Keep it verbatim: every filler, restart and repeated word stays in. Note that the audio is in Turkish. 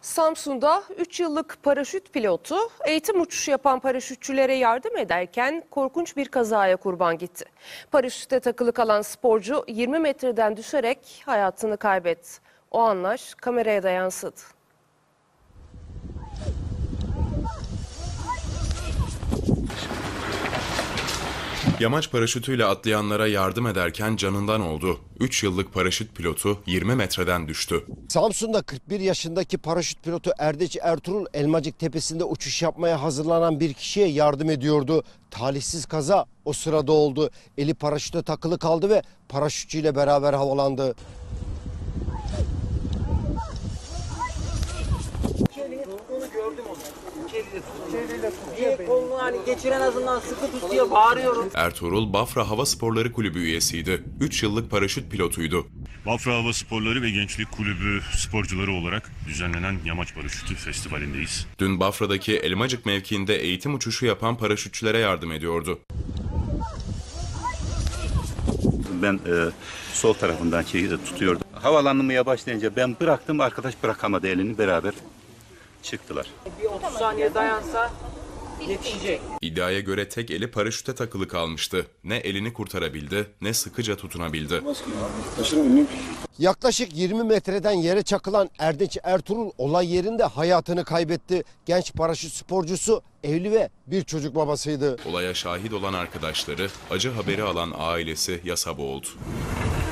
Samsun'da üç yıllık paraşüt pilotu eğitim uçuşu yapan paraşütçülere yardım ederken korkunç bir kazaya kurban gitti. Paraşüte takılı kalan sporcu yirmi metreden düşerek hayatını kaybetti. O anlar kameraya da yansıdı. Yamaç paraşütüyle atlayanlara yardım ederken canından oldu. üç yıllık paraşüt pilotu yirmi metreden düştü. Samsun'da kırk bir yaşındaki paraşüt pilotu Erdeç Ertuğrul Elmacık Tepesi'nde uçuş yapmaya hazırlanan bir kişiye yardım ediyordu. Talihsiz kaza o sırada oldu. Eli paraşüte takılı kaldı ve paraşütçüyle beraber havalandı. Onu gördüm onu. Diye kolunu hani geçir en azından sıkı tut diye bağırıyorum. Ertuğrul Bafra Hava Sporları Kulübü üyesiydi. üç yıllık paraşüt pilotuydu. Bafra Hava Sporları ve Gençlik Kulübü sporcuları olarak düzenlenen Yamaç Paraşütü Festivali'ndeyiz. Dün Bafra'daki Elmacık mevkiinde eğitim uçuşu yapan paraşütçülere yardım ediyordu. Ben e, sol tarafından şeyi de tutuyordum. Havalanmaya başlayınca ben bıraktım, arkadaş bırakamadı elini, beraber çıktılar. Bir otuz saniye dayansa yetişecek. İddiaya göre tek eli paraşüte takılı kalmıştı. Ne elini kurtarabildi ne sıkıca tutunabildi. Yaklaşık yirmi metreden yere çakılan Erdeç Ertuğrul olay yerinde hayatını kaybetti. Genç paraşüt sporcusu evli ve bir çocuk babasıydı. Olaya şahit olan arkadaşları, acı haberi alan ailesi yasa boğuldu.